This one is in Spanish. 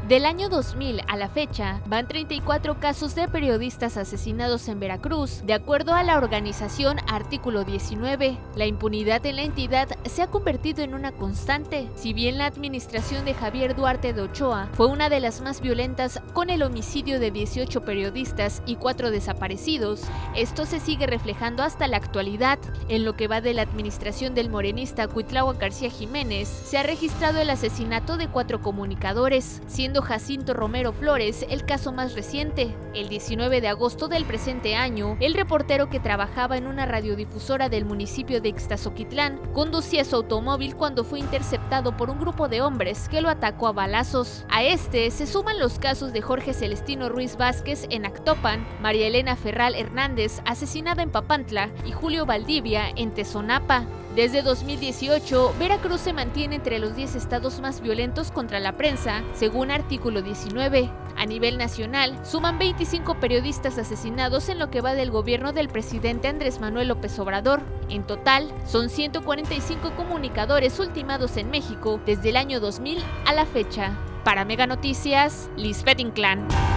Del año 2000 a la fecha, van 34 casos de periodistas asesinados en Veracruz, de acuerdo a la organización Artículo 19. La impunidad en la entidad se ha convertido en una constante. Si bien la administración de Javier Duarte de Ochoa fue una de las más violentas, con el homicidio de 18 periodistas y 4 desaparecidos, esto se sigue reflejando hasta la actualidad. En lo que va de la administración del morenista Cuitláhuac García Jiménez, se ha registrado el asesinato de 4 comunicadores, siendo Jacinto Romero Flores el caso más reciente. El 19 de agosto del presente año, el reportero que trabajaba en una radiodifusora del municipio de Ixtazoquitlán conducía su automóvil cuando fue interceptado por un grupo de hombres que lo atacó a balazos. A este se suman los casos de Jorge Celestino Ruiz Vázquez en Actopan, María Elena Ferral Hernández asesinada en Papantla y Julio Valdivia en Tezonapa. Desde 2018, Veracruz se mantiene entre los 10 estados más violentos contra la prensa, según Artículo 19. A nivel nacional, suman 25 periodistas asesinados en lo que va del gobierno del presidente Andrés Manuel López Obrador. En total, son 145 comunicadores ultimados en México desde el año 2000 a la fecha. Para Mega Noticias, Lisbeth Inclán.